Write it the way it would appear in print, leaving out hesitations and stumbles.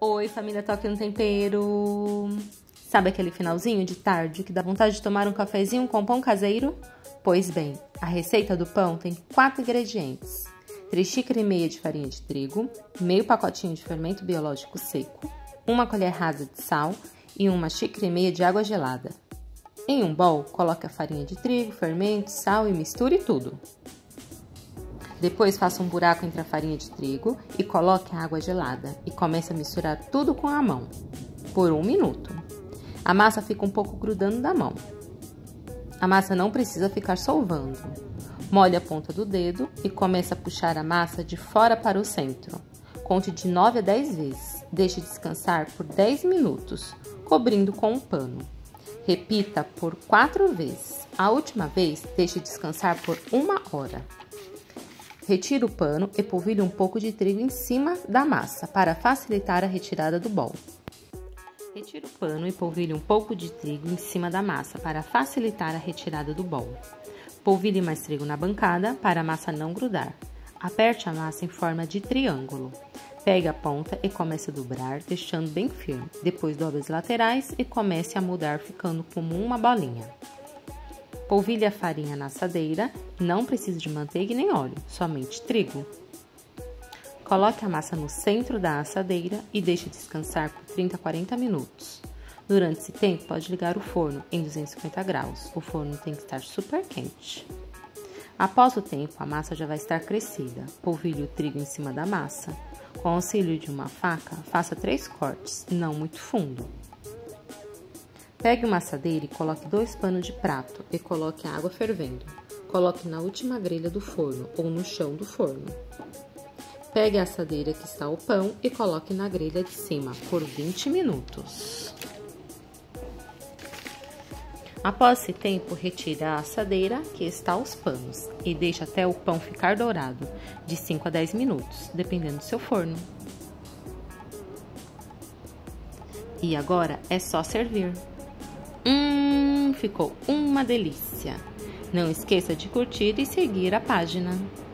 Oi, família Toque no Tempero! Sabe aquele finalzinho de tarde que dá vontade de tomar um cafezinho com pão caseiro? Pois bem, a receita do pão tem 4 ingredientes. 3 xícaras e meia de farinha de trigo, meio pacotinho de fermento biológico seco, 1 colher rasa de sal e 1 xícara e meia de água gelada. Em um bowl, coloque a farinha de trigo, fermento, sal e misture tudo. Depois faça um buraco entre a farinha de trigo e coloque a água gelada e comece a misturar tudo com a mão, por 1 minuto. A massa fica um pouco grudando da mão. A massa não precisa ficar solvando. Molhe a ponta do dedo e comece a puxar a massa de fora para o centro. Conte de 9 a 10 vezes. Deixe descansar por 10 minutos, cobrindo com um pano. Repita por 4 vezes. A última vez, deixe descansar por 1 hora. Retire o pano e polvilhe um pouco de trigo em cima da massa para facilitar a retirada do bowl. Retire o pano e polvilhe um pouco de trigo em cima da massa para facilitar a retirada do bowl. Polvilhe mais trigo na bancada para a massa não grudar. Aperte a massa em forma de triângulo. Pegue a ponta e comece a dobrar, deixando bem firme. Depois dobre as laterais e comece a moldar, ficando como uma bolinha. Polvilhe a farinha na assadeira, não precisa de manteiga nem óleo, somente trigo. Coloque a massa no centro da assadeira e deixe descansar por 30 a 40 minutos. Durante esse tempo, pode ligar o forno em 250 graus. O forno tem que estar super quente. Após o tempo, a massa já vai estar crescida. Polvilhe o trigo em cima da massa. Com o auxílio de uma faca, faça 3 cortes, não muito fundo. Pegue uma assadeira e coloque 2 panos de prato e coloque a água fervendo. Coloque na última grelha do forno ou no chão do forno. Pegue a assadeira que está o pão e coloque na grelha de cima por 20 minutos. Após esse tempo, retire a assadeira que está os panos e deixe até o pão ficar dourado, de 5 a 10 minutos, dependendo do seu forno. E agora é só servir. Ficou uma delícia! Não esqueça de curtir e seguir a página.